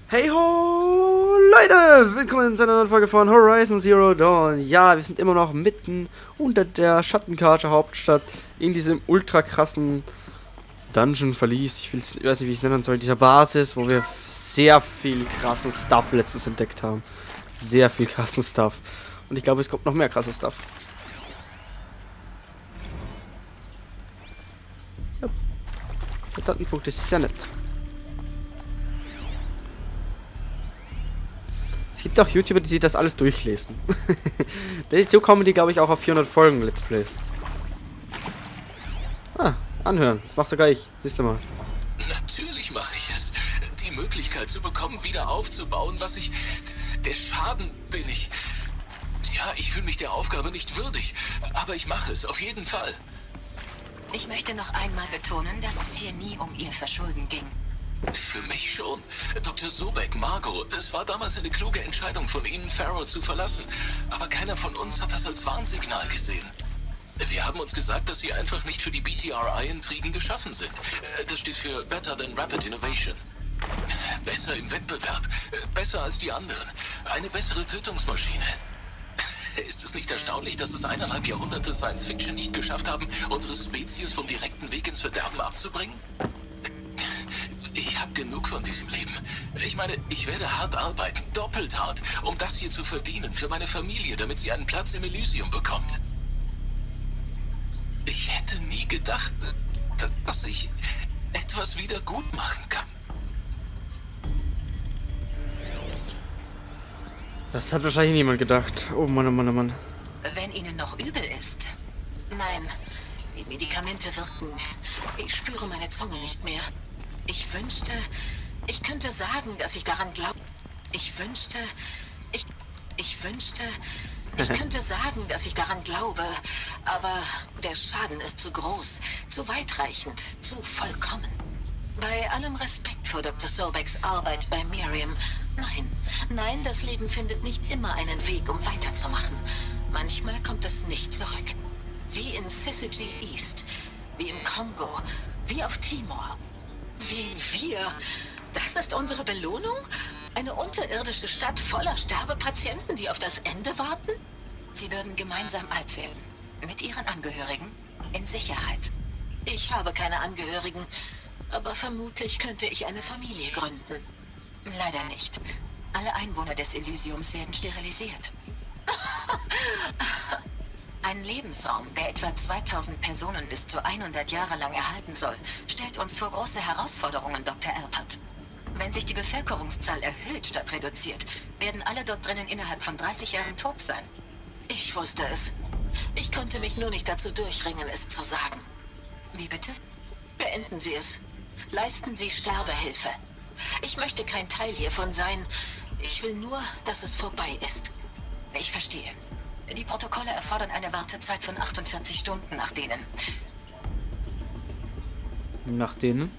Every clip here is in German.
Hey ho, Leute! Willkommen zu einer neuen Folge von Horizon Zero Dawn. Ja, wir sind immer noch mitten unter der Schattenkarte Hauptstadt in diesem ultra krassen Dungeon-Verlies. Ich weiß nicht, wie ich es nennen soll. Dieser Basis, wo wir sehr viel krassen Stuff letztens entdeckt haben. Sehr viel krassen Stuff. Und ich glaube, es kommt noch mehr krasses Stuff. Ja. Der Datenpunkt ist sehr nett. Es gibt auch YouTuber, die sich das alles durchlesen. So kommen die, glaube ich, auch auf 400 Folgen Let's Plays. Ah, anhören. Das machst sogar ich. Siehst du mal. Natürlich mache ich es. Die Möglichkeit zu bekommen, wieder aufzubauen, der Schaden, den ich... Ja, ich fühle mich der Aufgabe nicht würdig. Aber ich mache es, auf jeden Fall. Ich möchte noch einmal betonen, dass es hier nie um Ihr Verschulden ging. Für mich schon. Dr. Sobek, Margot, es war damals eine kluge Entscheidung von Ihnen, Farrow zu verlassen. Aber keiner von uns hat das als Warnsignal gesehen. Wir haben uns gesagt, dass Sie einfach nicht für die BTRI-Intrigen geschaffen sind. Das steht für Better than Rapid Innovation. Besser im Wettbewerb. Besser als die anderen. Eine bessere Tötungsmaschine. Ist es nicht erstaunlich, dass es 1,5 Jahrhunderte Science-Fiction nicht geschafft haben, unsere Spezies vom direkten Weg ins Verderben abzubringen? Ich habe genug von diesem Leben. Ich meine, ich werde hart arbeiten, doppelt hart, um das hier zu verdienen für meine Familie, damit sie einen Platz im Elysium bekommt. Ich hätte nie gedacht, dass ich etwas wieder gut machen kann. Das hat wahrscheinlich niemand gedacht. Oh Mann, oh Mann, oh Mann. Wenn Ihnen noch übel ist. Nein, die Medikamente wirken. Ich spüre meine Zunge nicht mehr. Ich wünschte, ich könnte sagen, dass ich daran glaube. Ich könnte sagen, dass ich daran glaube, aber der Schaden ist zu groß, zu weitreichend, zu vollkommen. Bei allem Respekt vor Dr. Sobeks Arbeit bei Miriam, nein, das Leben findet nicht immer einen Weg, um weiterzumachen. Manchmal kommt es nicht zurück. Wie in Syzygy East, wie im Kongo, wie auf Timor. Wie wir? Das ist unsere Belohnung? Eine unterirdische Stadt voller Sterbepatienten, die auf das Ende warten? Sie würden gemeinsam alt werden. Mit ihren Angehörigen. In Sicherheit. Ich habe keine Angehörigen, aber vermutlich könnte ich eine Familie gründen. Leider nicht. Alle Einwohner des Elysiums werden sterilisiert. Ein Lebensraum, der etwa 2000 Personen bis zu 100 Jahre lang erhalten soll, stellt uns vor große Herausforderungen, Dr. Alpert. Wenn sich die Bevölkerungszahl erhöht statt reduziert, werden alle dort drinnen innerhalb von 30 Jahren tot sein. Ich wusste es. Ich konnte mich nur nicht dazu durchringen, es zu sagen. Wie bitte? Beenden Sie es. Leisten Sie Sterbehilfe. Ich möchte kein Teil hiervon sein. Ich will nur, dass es vorbei ist. Ich verstehe. Die Protokolle erfordern eine Wartezeit von 48 Stunden nach denen. Nach denen?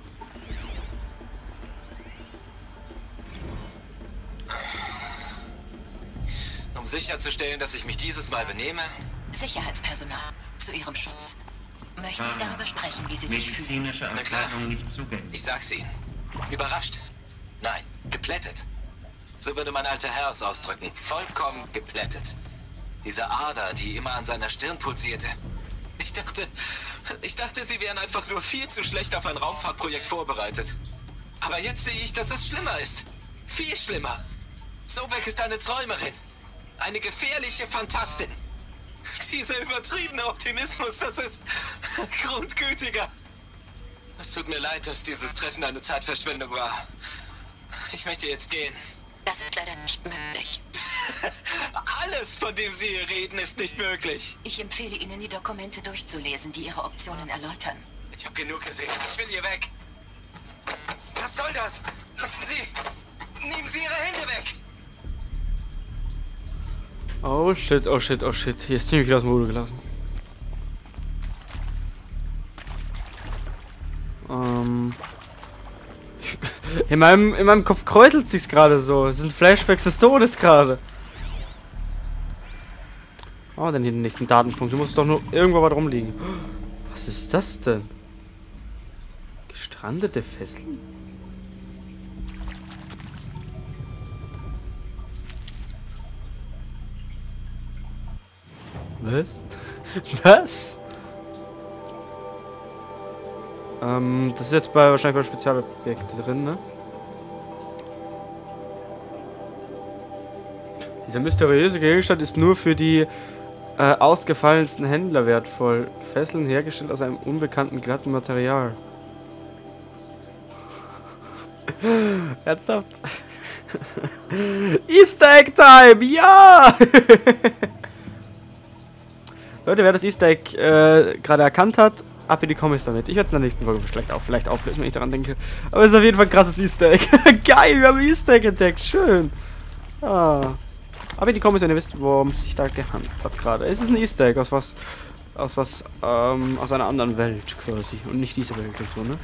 Um sicherzustellen, dass ich mich dieses Mal benehme. Sicherheitspersonal. Zu Ihrem Schutz. Möchten Sie darüber sprechen, wie Sie sich fühlen? Medizinische Abteilung nicht zugänglich. Ich sag's Ihnen. Überrascht? Nein, geplättet. So würde mein alter Herr es ausdrücken. Vollkommen geplättet. Diese Ader, die immer an seiner Stirn pulsierte. Ich dachte, sie wären einfach nur viel zu schlecht auf ein Raumfahrtprojekt vorbereitet. Aber jetzt sehe ich, dass es schlimmer ist. Viel schlimmer. Sobek ist eine Träumerin. Eine gefährliche Fantastin. Dieser übertriebene Optimismus, das ist grundgütiger. Es tut mir leid, dass dieses Treffen eine Zeitverschwendung war. Ich möchte jetzt gehen. Das ist leider nicht möglich. Alles, von dem Sie hier reden, ist nicht möglich. Ich empfehle Ihnen, die Dokumente durchzulesen, die Ihre Optionen erläutern. Ich habe genug gesehen. Ich will hier weg. Was soll das? Lassen Sie... Nehmen Sie Ihre Hände weg. Oh shit, oh shit, oh shit. Hier ist ziemlich viel aus dem Ruder gelassen. In meinem Kopf kräuselt sich's gerade so. Es sind Flashbacks des Todes gerade. Oh, dann hier den nächsten Datenpunkt. Du musst doch nur irgendwo was rumliegen. Was ist das denn? Gestrandete Fesseln? Was? Was? Das ist jetzt wahrscheinlich bei Spezialobjekte drin, ne? Dieser mysteriöse Gegenstand ist nur für die ausgefallensten Händler wertvoll. Fesseln hergestellt aus einem unbekannten glatten Material. Ernsthaft? Easter Egg Time! Ja! Leute, wer das Easter Egg gerade erkannt hat, ab in die Comments damit. Ich werde es in der nächsten Folge vielleicht auflösen, wenn ich daran denke. Aber es ist auf jeden Fall ein krasses Easter Egg. Geil, wir haben ein Easter Egg entdeckt. Schön. Ah. Aber in die Comments, wenn ihr wisst, worum es sich da gehandelt hat gerade. Es ist ein Easter Egg aus einer anderen Welt quasi. Und nicht diese Welt und so, ne?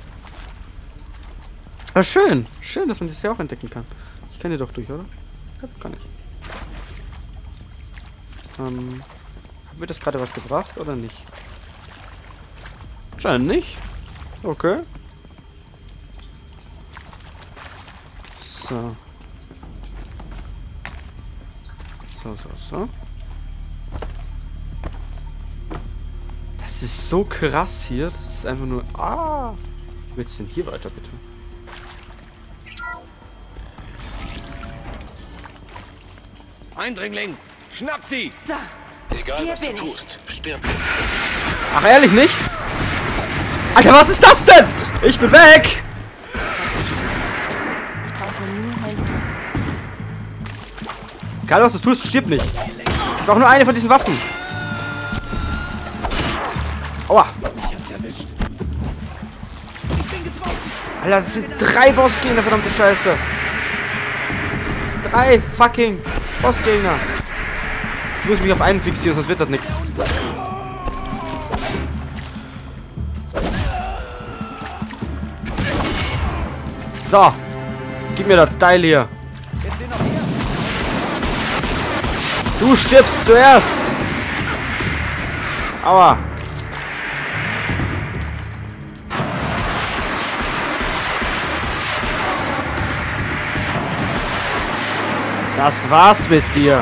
Aber schön. Schön, dass man das ja auch entdecken kann. Ich kann hier doch durch, oder? Ja, kann ich. Hat mir das gerade was gebracht, oder nicht? Scheint nicht. Okay. So. So. Das ist so krass hier. Das ist einfach nur... Ah! Wie geht's denn hier weiter, bitte? Eindringling! Schnapp sie! So, Egal, hier was du bin ich. tust, stirb. Ach, ehrlich nicht? Alter, was ist das denn? Ich bin weg! Ich brauche nur Heilfokus. Egal, was du tust, stirb nicht. Ich brauche nur eine von diesen Waffen. Aua. Alter, das sind 3 Bossgegner, verdammte Scheiße. 3 fucking Bossgegner. Ich muss mich auf einen fixieren, sonst wird das nichts. So. Gib mir das Teil hier. Du stirbst zuerst. Aua. Das war's mit dir.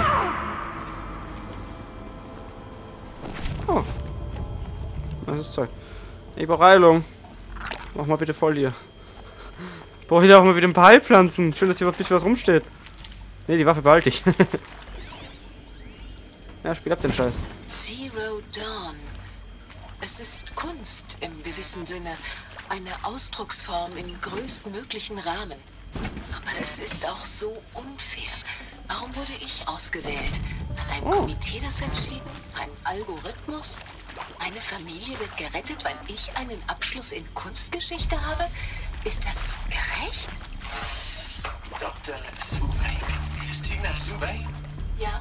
Oh. Das ist Zeug. Ich brauche Heilung. Mach mal bitte voll hier. Ich brauche hier auch mal wieder ein paar Heilpflanzen. Schön, dass hier ein bisschen was rumsteht. Ne, die Waffe behalte ich. Ja, spiel ab den Scheiß. Zero Dawn. Es ist Kunst im gewissen Sinne. Eine Ausdrucksform im größtmöglichen Rahmen. Aber es ist auch so unfair. Warum wurde ich ausgewählt? Hat ein Komitee das entschieden? Ein Algorithmus? Meine Familie wird gerettet, weil ich einen Abschluss in Kunstgeschichte habe? Ist das gerecht? Dr. Subek. Christina Subek? Ja.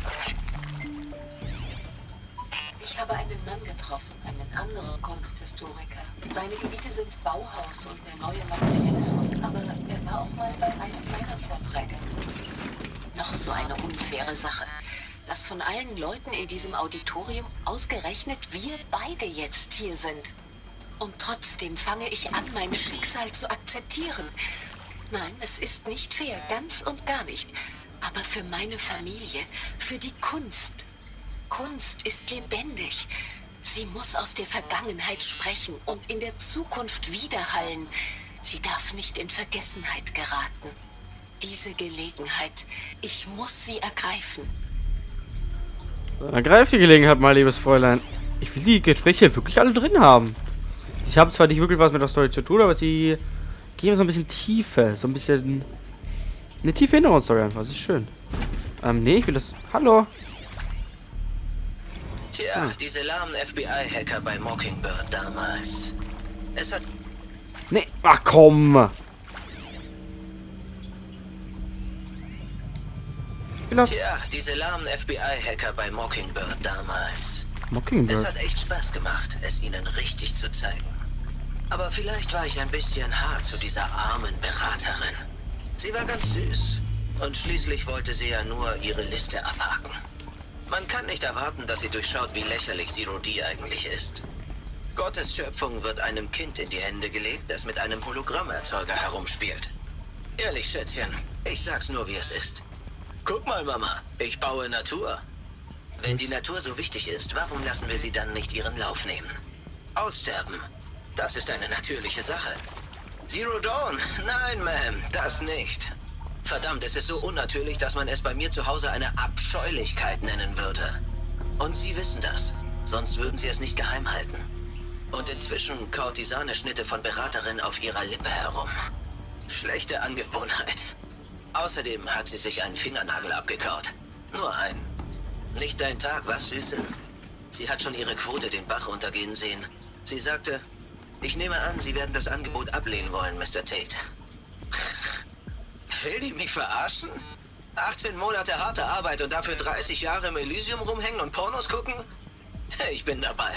Ich habe einen Mann getroffen, einen anderen Kunsthistoriker. Seine Gebiete sind Bauhaus und der neue Materialismus, aber er war auch mal bei einem meiner Vorträge. Noch so eine unfaire Sache, dass von allen Leuten in diesem Auditorium ausgerechnet wir beide jetzt hier sind. Und trotzdem fange ich an, mein Schicksal zu akzeptieren. Nein, es ist nicht fair, ganz und gar nicht. Aber für meine Familie, für die Kunst. Kunst ist lebendig. Sie muss aus der Vergangenheit sprechen und in der Zukunft widerhallen. Sie darf nicht in Vergessenheit geraten. Diese Gelegenheit, ich muss sie ergreifen. Dann ergreif die Gelegenheit mal, liebes Fräulein. Ich will die Gespräche wirklich alle drin haben. Sie haben zwar nicht wirklich was mit der Story zu tun, aber sie geben so ein bisschen Tiefe. So ein bisschen... Eine tiefe Hintergrundstory einfach. Das ist schön. Nee, ich will das... Hallo? Tja, diese lahmen FBI-Hacker bei Mockingbird damals. Es hat... Nee, ach komm! Tja, diese lahmen FBI-Hacker bei Mockingbird damals. Mockingbird? Es hat echt Spaß gemacht, es ihnen richtig zu zeigen. Aber vielleicht war ich ein bisschen hart zu dieser armen Beraterin. Sie war ganz süß. Und schließlich wollte sie ja nur ihre Liste abhaken. Man kann nicht erwarten, dass sie durchschaut, wie lächerlich Zero D eigentlich ist. Gottes Schöpfung wird einem Kind in die Hände gelegt, das mit einem Hologrammerzeuger herumspielt. Ehrlich, Schätzchen, ich sag's nur, wie es ist. Guck mal, Mama, ich baue Natur. Wenn die Natur so wichtig ist, warum lassen wir sie dann nicht ihren Lauf nehmen? Aussterben. Das ist eine natürliche Sache. Zero Dawn? Nein, Ma'am, das nicht. Verdammt, es ist so unnatürlich, dass man es bei mir zu Hause eine Abscheulichkeit nennen würde. Und Sie wissen das. Sonst würden Sie es nicht geheim halten. Und inzwischen kaut die Sahneschnitte von Beraterin auf ihrer Lippe herum. Schlechte Angewohnheit. Außerdem hat sie sich einen Fingernagel abgekaut. Nur einen. Nicht dein Tag, was, Süße? Sie hat schon ihre Quote den Bach runtergehen sehen. Sie sagte, ich nehme an, Sie werden das Angebot ablehnen wollen, Mr. Tate. Will die mich verarschen? 18 Monate harte Arbeit und dafür 30 Jahre im Elysium rumhängen und Pornos gucken? Ich bin dabei.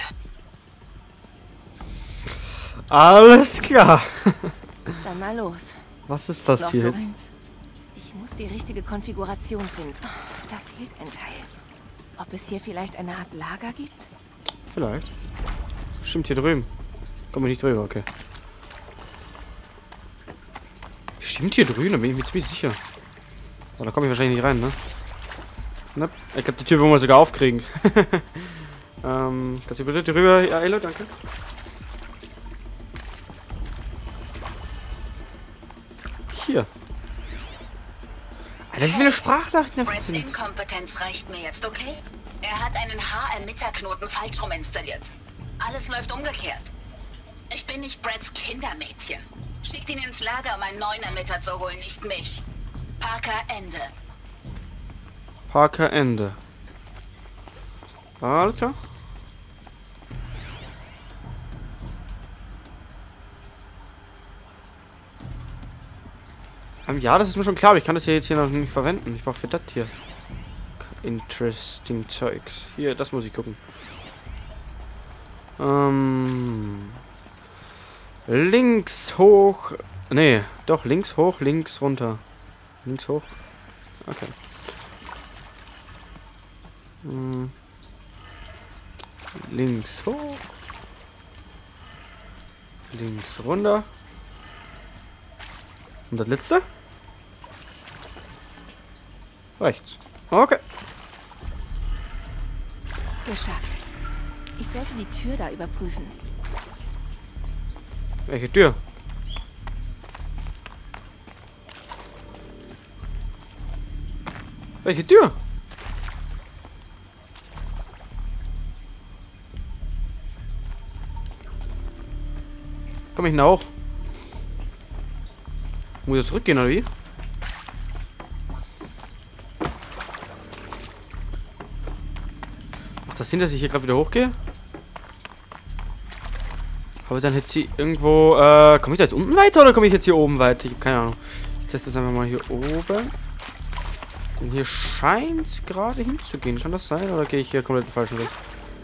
Alles klar. Dann mal los. Was ist das Noch hier so jetzt? eins. Ich muss die richtige Konfiguration finden. Da fehlt ein Teil. Ob es hier vielleicht eine Art Lager gibt? Vielleicht. Stimmt, hier drüben. Komm ich nicht drüber, okay. Stimmt, hier drüben, da bin ich mir ziemlich sicher. Aber da komme ich wahrscheinlich nicht rein, ne? Na, ich glaube, die Tür wollen wir sogar aufkriegen. Kannst du bitte drüber? Ja, Elo, danke. Hier. Alter, wie viele Sprachnachrichten Breds sind? Inkompetenz reicht mir jetzt, okay? Er hat einen Haarermitterknoten falsch rum installiert. Alles läuft umgekehrt. Ich bin nicht Breds Kindermädchen. Schickt ihn ins Lager, um einen neuen Ermitter zu holen, nicht mich. Parker, Ende. Parker, Ende. Alles klar. Ja, das ist mir schon klar, aber ich kann das hier jetzt hier noch nicht verwenden. Ich brauche für das hier interesting Zeugs. Hier, das muss ich gucken. Links hoch. Nee, doch, links hoch, links runter. Links hoch. Okay. Links hoch. Links runter. Und das letzte? Rechts. Okay. Geschafft. Ich sollte die Tür da überprüfen. Welche Tür? Welche Tür? Komm ich denn auch? Muss ich zurückgehen, oder wie? Macht das Sinn, dass ich hier gerade wieder hochgehe? Aber dann hätte sie irgendwo... komme ich da jetzt unten weiter oder komme ich jetzt hier oben weiter? Ich habe keine Ahnung. Ich teste das einfach mal hier oben. Denn hier scheint es gerade hinzugehen. Kann das sein? Oder gehe ich hier komplett den falschen Weg?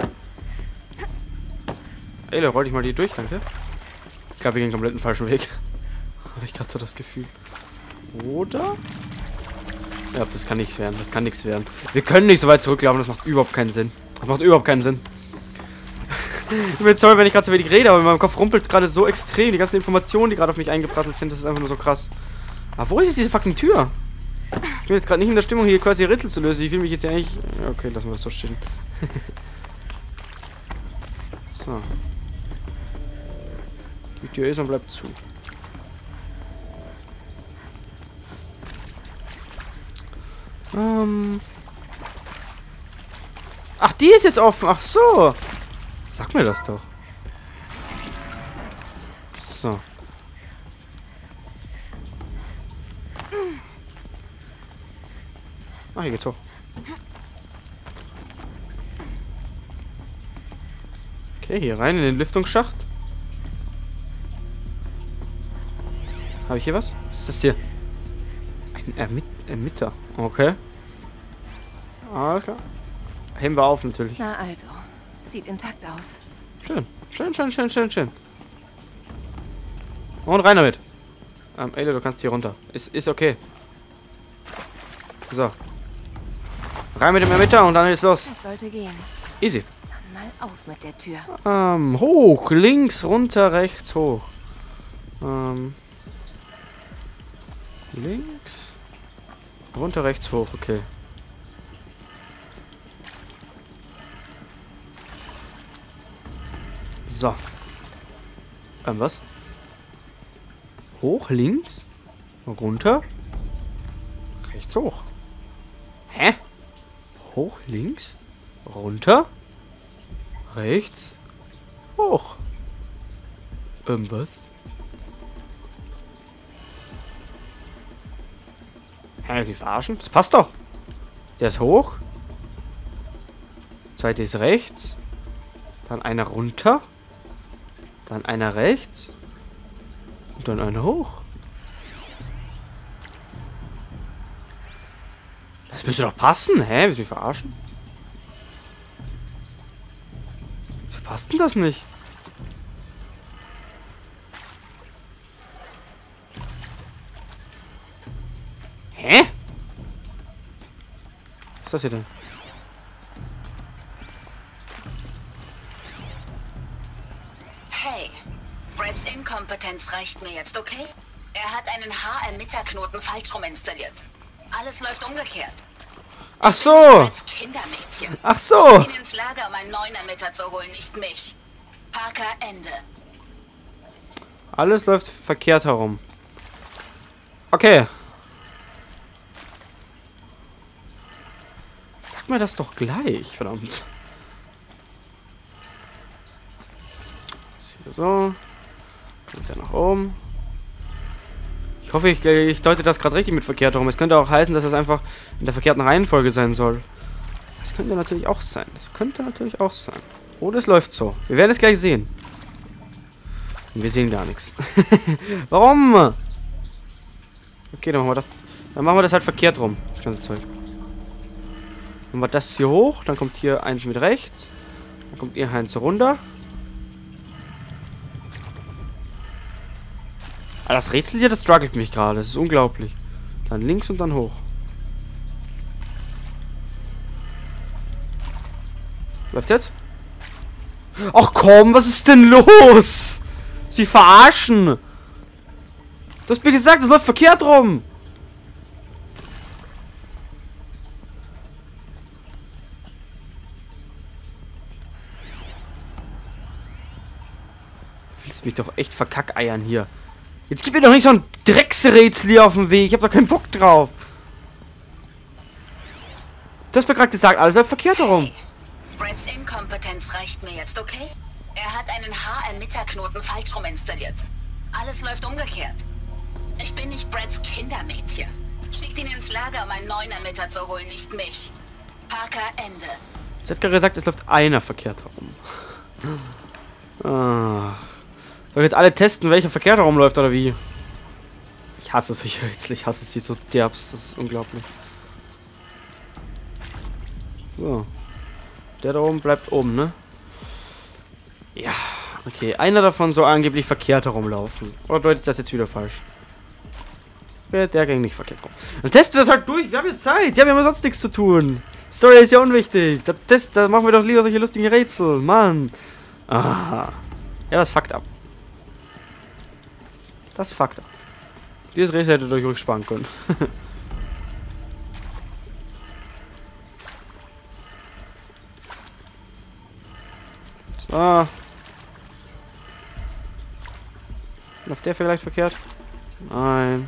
Ey, da roll ich mal hier durch, danke. Ich glaube, wir gehen komplett den falschen Weg. Habe ich gerade so das Gefühl. Oder? Ja, das kann nichts werden. Das kann nichts werden. Wir können nicht so weit zurücklaufen. Das macht überhaupt keinen Sinn. Das macht überhaupt keinen Sinn. Ich bin sorry, wenn ich gerade so wenig rede, aber in meinem Kopf rumpelt gerade so extrem. Die ganzen Informationen, die gerade auf mich eingeprasselt sind, das ist einfach nur so krass. Aber wo ist jetzt diese fucking Tür? Ich bin jetzt gerade nicht in der Stimmung, hier quasi Rätsel zu lösen. Ich will mich jetzt ja eigentlich... Okay, lassen wir das so stehen. So. Die Tür ist und bleibt zu. Ach, die ist jetzt offen. Ach so. Sag mir das doch. So. Ah, hier geht's hoch. Okay, hier rein in den Lüftungsschacht. Habe ich hier was? Was ist das hier? Ein Ermitter. Okay. Alles klar. Heben wir auf, natürlich. Na also. Sieht intakt aus. Schön. Schön, schön, schön, schön, schön. Und rein damit. Eile, du kannst hier runter. Ist okay. So. Rein mit dem Ermitter und dann ist los. Das sollte gehen. Easy. Dann mal auf mit der Tür. Hoch, links, runter, rechts, hoch. Links. Runter, rechts, hoch, okay. So. Was? Hoch, links? Runter? Rechts hoch. Hä? Hoch, links? Runter? Rechts? Hoch. Was? Hä, Sie verarschen? Das passt doch. Der ist hoch. Zweite ist rechts. Dann einer runter. Dann einer rechts. Und dann einer hoch. Das müsste doch passen. Hä? Willst du mich verarschen? Wieso passt denn das nicht? Hä? Was ist das hier denn? Hey, Brads Inkompetenz reicht mir jetzt, okay? Er hat einen Haarermitterknoten falsch rum installiert. Alles läuft umgekehrt. Ach so! Brads Kindermädchen. Ach so! Ihn ins Lager, um einen neuen Ermitter zu holen, nicht mich. Parker, Ende. Alles läuft verkehrt herum. Okay. Sag mir das doch gleich, verdammt. So. Und dann nach oben. Ich hoffe, ich deute das gerade richtig mit verkehrt herum. Es könnte auch heißen, dass es einfach in der verkehrten Reihenfolge sein soll. Das könnte natürlich auch sein. Das könnte natürlich auch sein. Oder es läuft so. Wir werden es gleich sehen. Und wir sehen gar nichts. Warum? Okay, dann machen wir das. Dann machen wir das halt verkehrt rum. Das ganze Zeug. Dann machen wir das hier hoch. Dann kommt hier eins mit rechts. Dann kommt hier eins runter. Aber das Rätsel hier, das struggelt mich gerade. Das ist unglaublich. Dann links und dann hoch. Läuft's jetzt? Ach komm, was ist denn los? Sie verarschen. Du hast mir gesagt, es läuft verkehrt rum. Du willst mich doch echt verkackeiern hier. Jetzt gib mir doch nicht so ein Drecksrätsel hier auf dem Weg. Ich hab doch keinen Bock drauf. Du hast mir gerade gesagt, alles läuft verkehrt herum. Hey, Brads Inkompetenz reicht mir jetzt, okay? Er hat einen Haarermitterknoten falsch rum installiert. Alles läuft umgekehrt. Ich bin nicht Brads Kindermädchen. Schickt ihn ins Lager, um einen neuen Ermitter zu holen, nicht mich. Parker, Ende. Sie hat gerade gesagt, es läuft einer verkehrt herum. Ach. Soll ich jetzt alle testen, welcher verkehrt herumläuft oder wie? Ich hasse solche Rätsel. Ich hasse sie so derbst. Das ist unglaublich. So. Der da oben bleibt oben, ne? Ja. Okay. Einer davon soll angeblich verkehrt herumlaufen. Oder deute ich das jetzt wieder falsch? Der ging nicht verkehrt rum. Dann testen wir es halt durch. Wir haben ja Zeit. Ja, wir haben ja sonst nichts zu tun. Story ist ja unwichtig. Da machen wir doch lieber solche lustigen Rätsel. Mann. Ah. Ja, das fuckt ab. Das fuckt ab. Dieses Rätsel hättet ihr euch ruhig sparen können. So. Läuft der vielleicht verkehrt? Nein.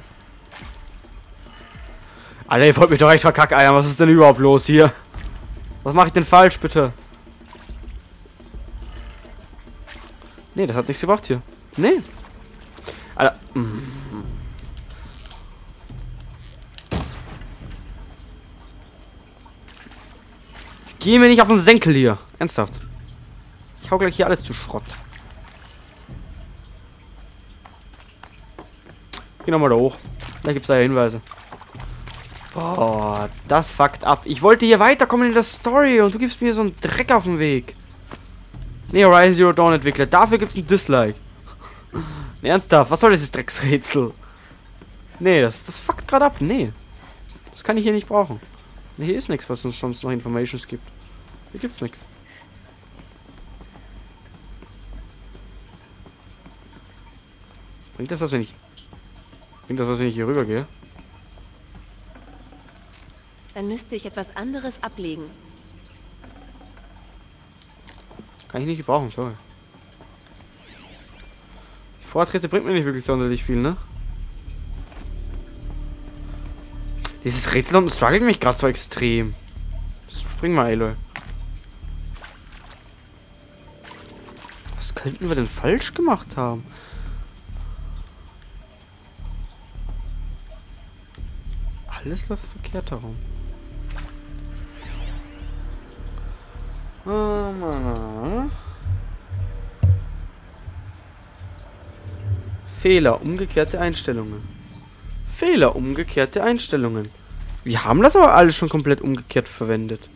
Alter, ihr wollt mich doch echt verkackeiern. Was ist denn überhaupt los hier? Was mache ich denn falsch, bitte? Nee, das hat nichts gebracht hier. Nee. Alter. Jetzt geh mir nicht auf den Senkel hier. Ernsthaft. Ich hau gleich hier alles zu Schrott. Geh nochmal da hoch. Da gibt's da Hinweise. Boah, das fuckt ab. Ich wollte hier weiterkommen in der Story und du gibst mir so einen Dreck auf den Weg. Nee, Horizon Zero Dawn Entwickler. Dafür gibt's ein Dislike. Nee, ernsthaft, was soll dieses Drecksrätsel? Nee, das fuckt gerade ab. Nee. Das kann ich hier nicht brauchen. Nee, hier ist nichts, was uns sonst noch Informations gibt. Hier gibt's nichts. Bringt das was, wenn ich hier rüber gehe? Dann müsste ich etwas anderes ablegen. Kann ich nicht gebrauchen, sorry. Vorratsrätsel bringt mir nicht wirklich sonderlich viel, ne? Dieses Rätsel unten struggelt mich gerade so extrem. Spring mal, Aloy. Was könnten wir denn falsch gemacht haben? Alles läuft verkehrt herum. Oh Mann. Fehler, umgekehrte Einstellungen. Fehler, umgekehrte Einstellungen. Wir haben das aber alles schon komplett umgekehrt verwendet.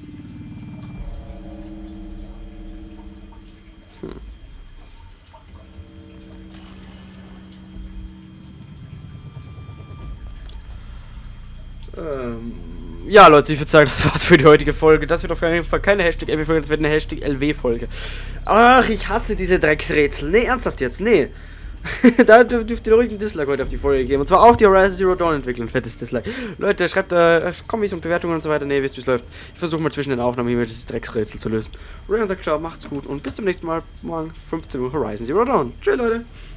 Ja, Leute, ich würde sagen, das war's für die heutige Folge. Das wird auf jeden Fall keine Hashtag-LW-Folge, das wird eine Hashtag-LW-Folge. Ach, ich hasse diese Drecksrätsel. Nee, ernsthaft jetzt, nee. Da dürft ihr ruhig einen Dislike heute auf die Folge geben. Und zwar auf die Horizon Zero Dawn Entwicklung. Fettes Dislike. Leute, schreibt Kommis und Bewertungen und so weiter. Nee, wisst ihr, wie es läuft. Ich versuche mal zwischen den Aufnahmen hier dieses Drecksrätsel zu lösen. Rayon sagt ciao, macht's gut und bis zum nächsten Mal. Morgen 15 Uhr Horizon Zero Dawn. Tschüss, Leute.